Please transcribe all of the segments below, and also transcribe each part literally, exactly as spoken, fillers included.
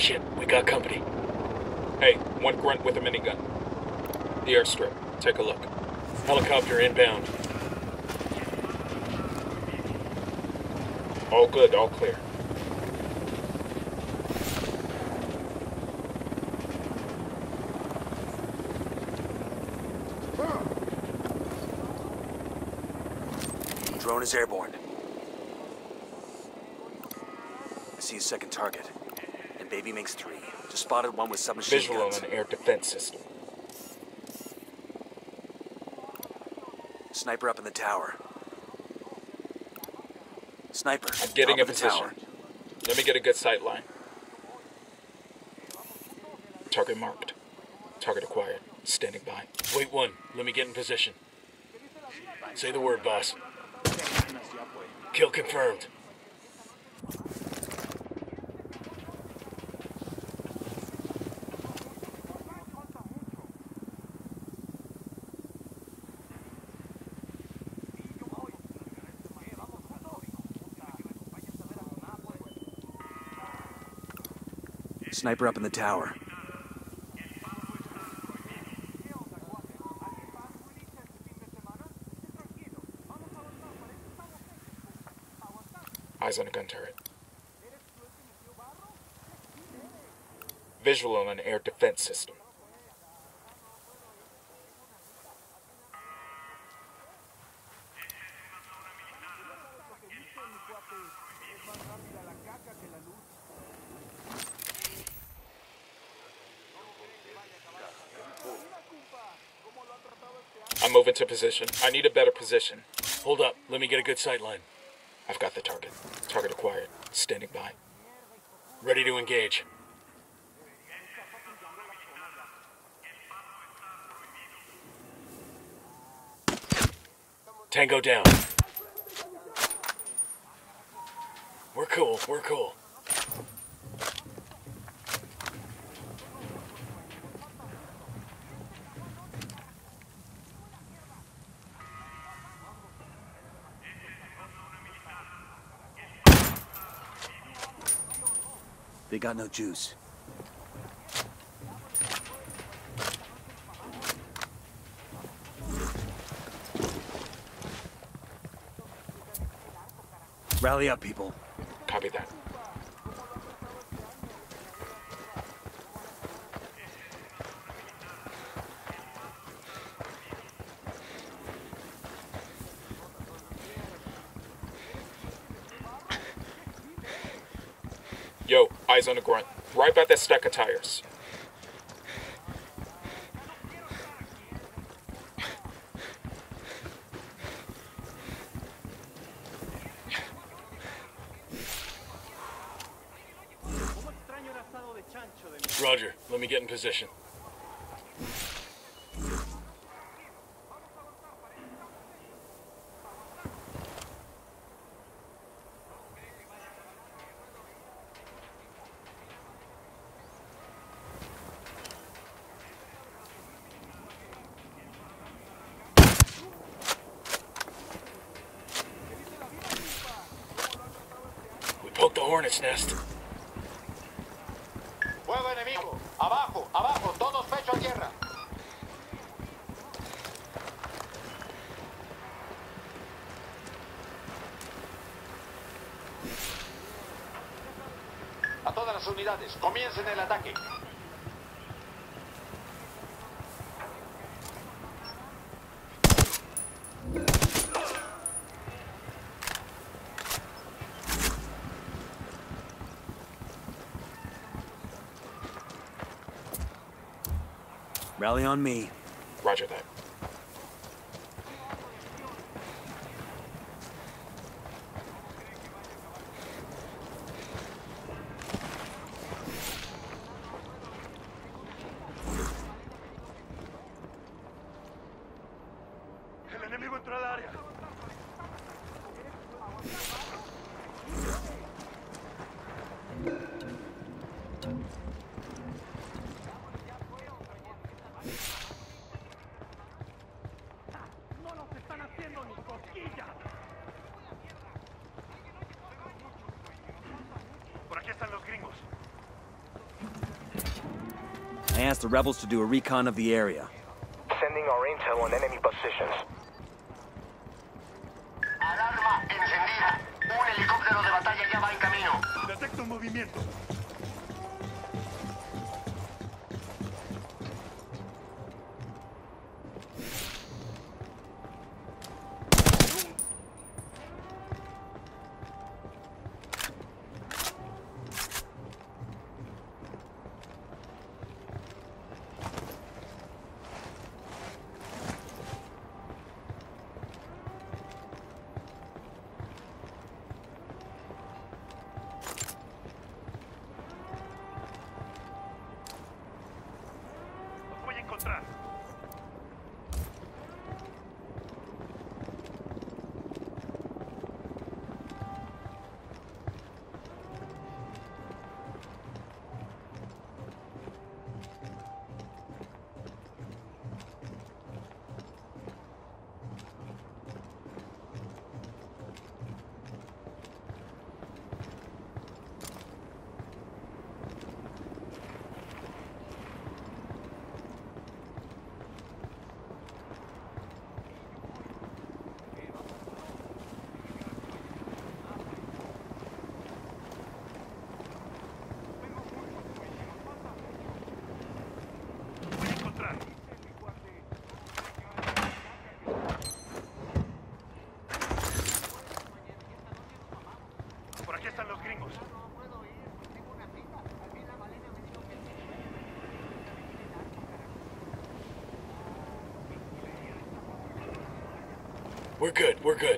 Shit, we got company. Hey, one grunt with a minigun. The airstrip. Take a look. Helicopter inbound. All good, all clear. Drone is airborne. I see a second target. And Baby makes three. Just spotted one with submachine Visual guns. on an air defense system. Sniper up in the tower. Sniper. I'm getting top a of the position. tower. Let me get a good sight line. Target marked. Target acquired. Standing by. Wait one. Let me get in position. Say the word, boss. Kill confirmed. Sniper up in the tower. Eyes on a gun turret. Visual on an air defense system. I'm moving to position. I need a better position. Hold up. Let me get a good sight line. I've got the target. Target acquired. Standing by. Ready to engage. Tango down. We're cool. We're cool. They got no juice. Rally up, people. Copy that. Yo, eyes on the grunt. Right by that stack of tires. Roger, let me get in position. We poked the hornet's nest. Fuego enemigo. Abajo, abajo, todos pecho a tierra. A todas las unidades, comiencen el ataque. Rally on me. Roger that. El enemigo entró al área. Por aquí están los gringos. asked the rebels to do a recon of the area. Sending our intel on enemy positions. Alarma encendida. Un helicóptero de batalla ya va en camino. Detecto movimiento. Voy a encontrar. Voy a encontrar. Por aquí están los gringos. We're good, we're good.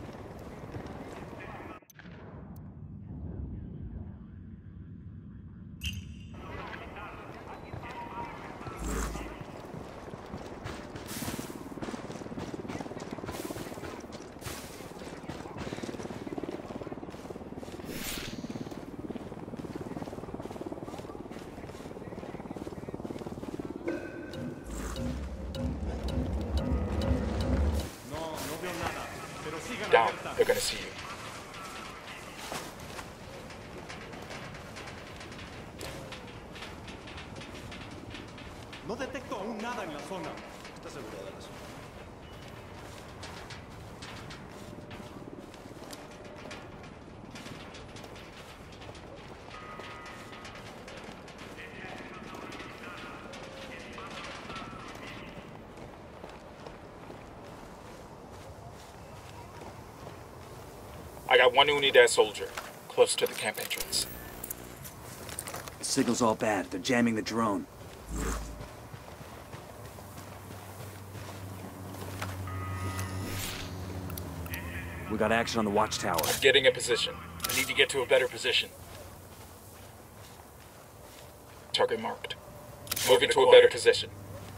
Down. They're gonna see you. No detecto aún nada en la zona. ¿Estás seguro de eso? I got one Unidad soldier close to the camp entrance. The signal's all bad. They're jamming the drone. We got action on the watchtower. I'm getting a position. I need to get to a better position. Target marked. Moving to a better position.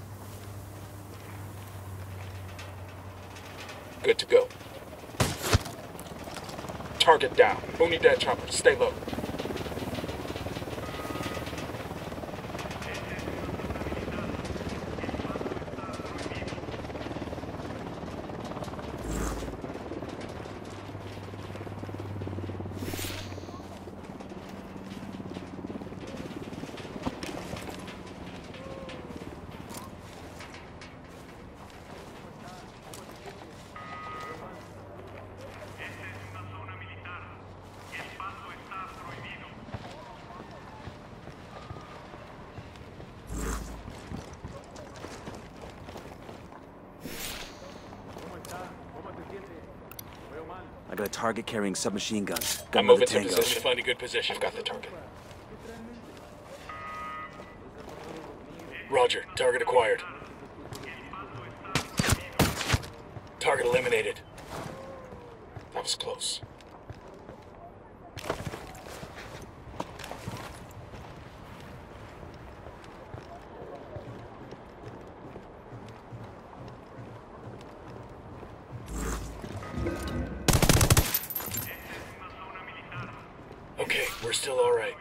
Good to go. Target down. Unidad chopper. Stay low. I got a target carrying submachine guns. I'm moving to position. Find a good position. I've got the target. Roger. Target acquired. Target eliminated. That was close. Okay, we're still all right.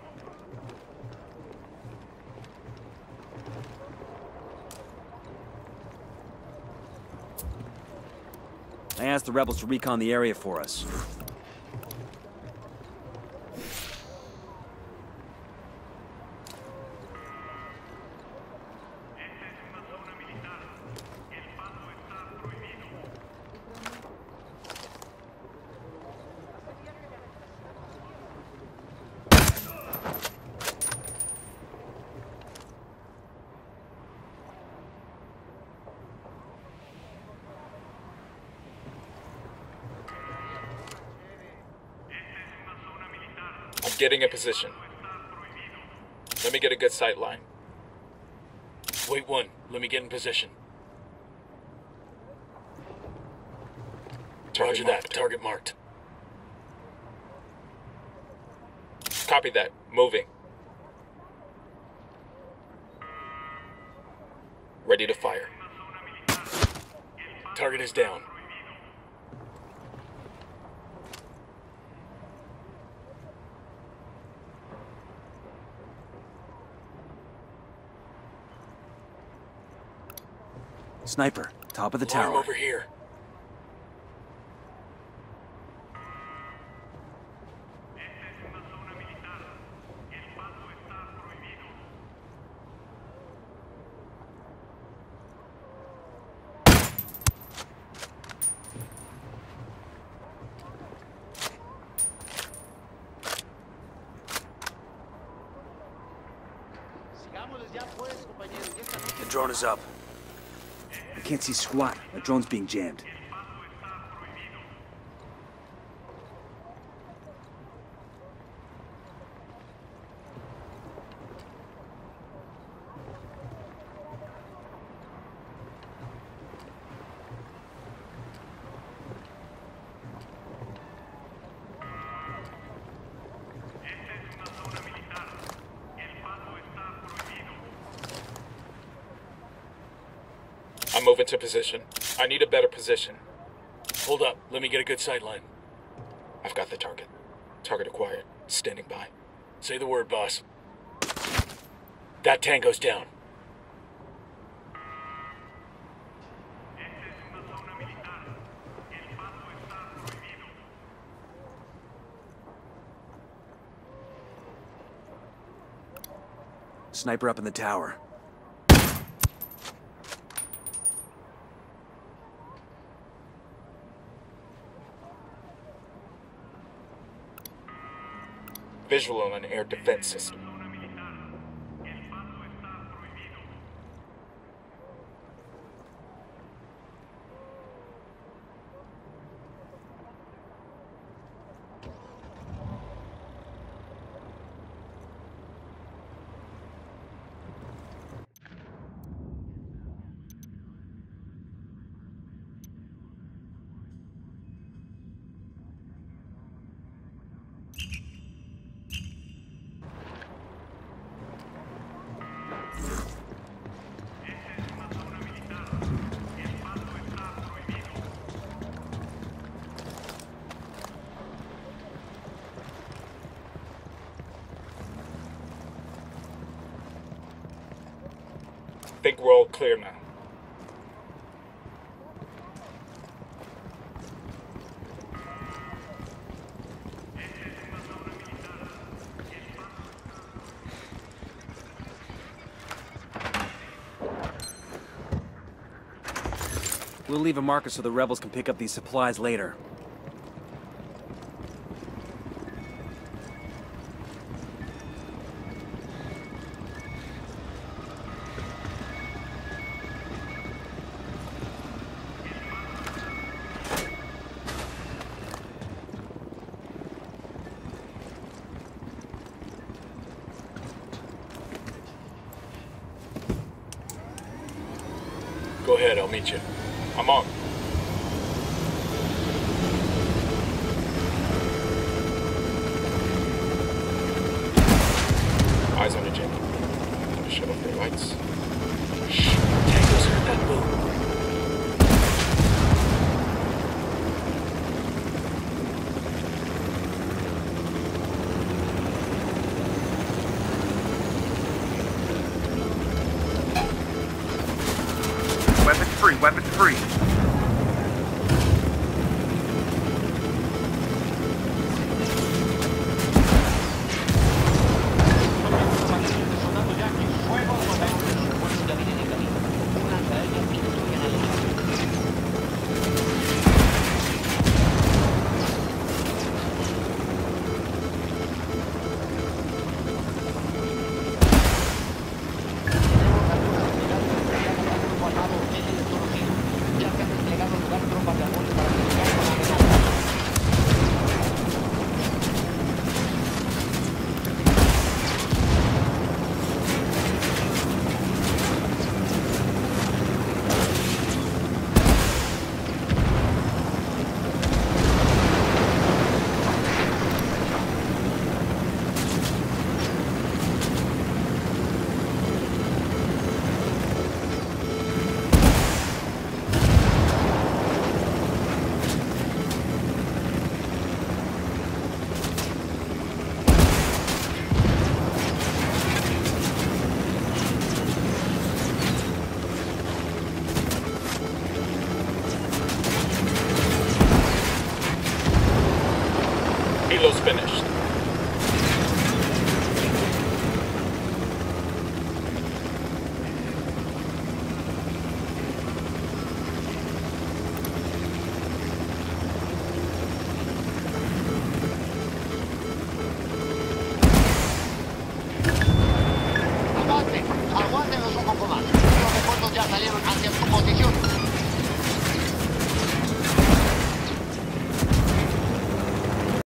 I asked the rebels to recon the area for us. Getting in position. Let me get a good sight line. Wait one, let me get in position. Roger that, target marked. Copy that, moving. Ready to fire. Target is down. Sniper, top of the Alarm tower. over here. The drone is up. I can't see squat. The drone's being jammed. I'm moving to position. I need a better position. Hold up, let me get a good sight line. I've got the target. Target acquired. Standing by. Say the word, boss. That tango's down. Sniper up in the tower. Visual on an air defense system. Think we're all clear now. We'll leave a marker so the rebels can pick up these supplies later. Go ahead, I'll meet you. I'm on. Eyes on the jet. Shut off their lights. Shh. Tango's heard that boom. Weapons free, weapons free. Hilo spinning.